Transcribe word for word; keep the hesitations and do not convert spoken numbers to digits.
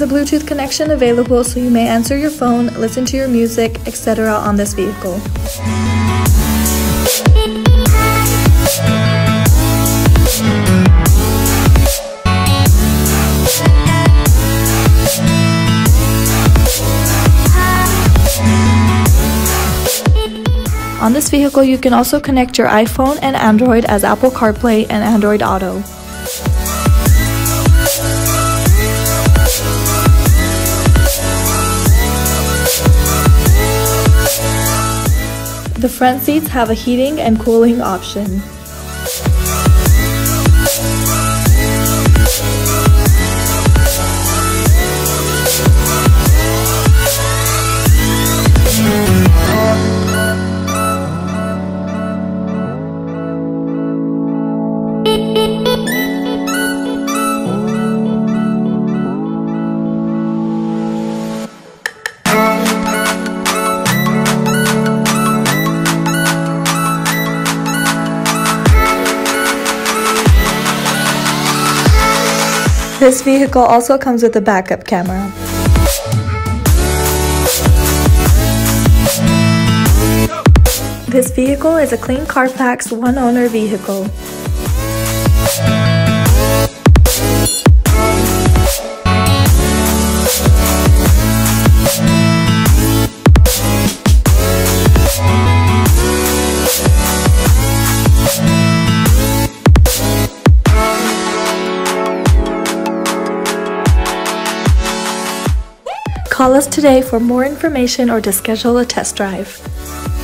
is a Bluetooth connection available, so you may answer your phone, listen to your music, et cetera on this vehicle. On this vehicle, you can also connect your iPhone and Android as Apple CarPlay and Android Auto. The front seats have a heating and cooling option. This vehicle also comes with a backup camera. This vehicle is a clean CARFAX One-Owner vehicle. Call us today for more information or to schedule a test drive.